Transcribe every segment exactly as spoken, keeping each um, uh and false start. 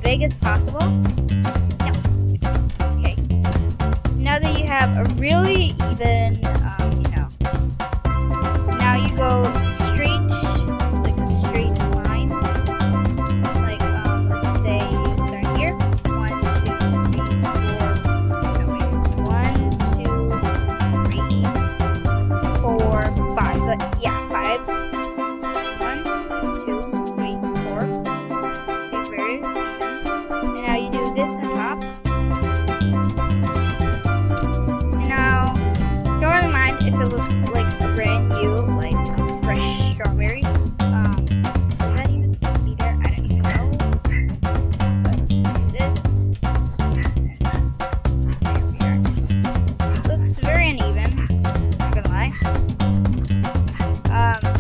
big as possible. No. Okay. Now that you have a really even, um, you know, now you go straight, like a straight line. Like, um, let's say you start here. One, two, three, four. No, wait. One, two, three, four, five. But yeah, five. One, two, three, four. See, very even. And now you do this on top. And now, don't really mind if it looks like a brand new, like fresh strawberry. Um, is that even supposed to be there? I don't even know. But let's just do this. And there we are. Looks very uneven. Not gonna lie. Um.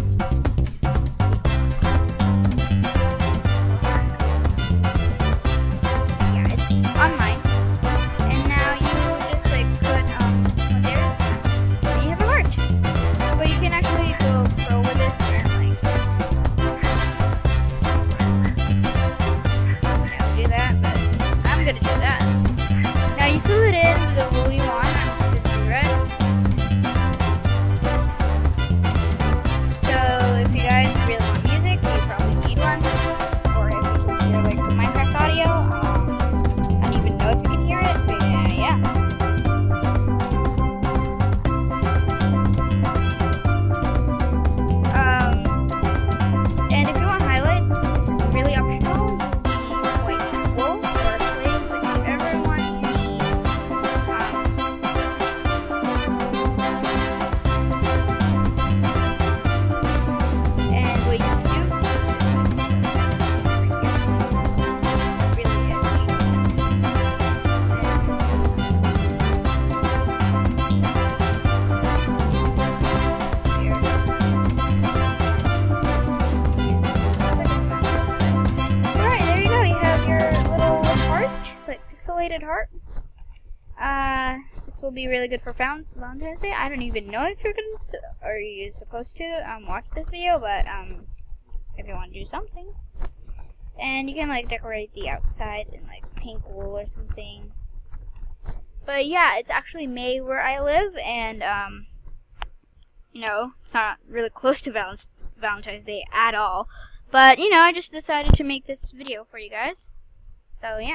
Yeah, it's on mine. And now you just like put um one there. And you have a heart. But you can actually go pro with this and like yeah, do that, but I'm gonna do that. Now you fill it in with the rule you want. I'm just gonna do red. So if you guys really want music, you probably need one. Or if you can hear like the Minecraft audio, um I don't even know if you can hear it, but yeah, yeah. Um, and if you want highlights, this is really optional. You can use white wool or clay, whichever one you need. Um, and what you do is just really edge. Here. Alright, there you go. You have your little heart, like pixelated heart. Uh, this will be really good for Val- Valentine's Day. I don't even know if you're gonna, su- are you supposed to um watch this video, but um, if you want to do something, and you can like decorate the outside in like pink wool or something. But yeah, it's actually May where I live, and um, you know, it's not really close to Val- Valentine's Day at all. But you know, I just decided to make this video for you guys. So yeah.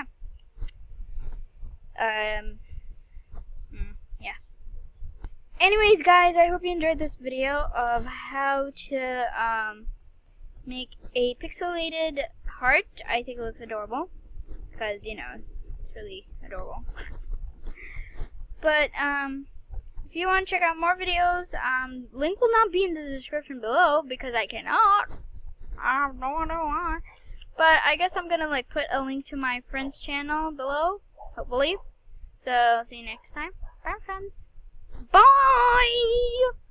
Um. mm, yeah. Anyways, guys, I hope you enjoyed this video of how to um make a pixelated heart. I think it looks adorable because you know it's really adorable. But um. if you want to check out more videos, um, link will not be in the description below because I cannot. I don't know why. But I guess I'm gonna like put a link to my friend's channel below, hopefully. So see you next time. Bye, friends. Bye.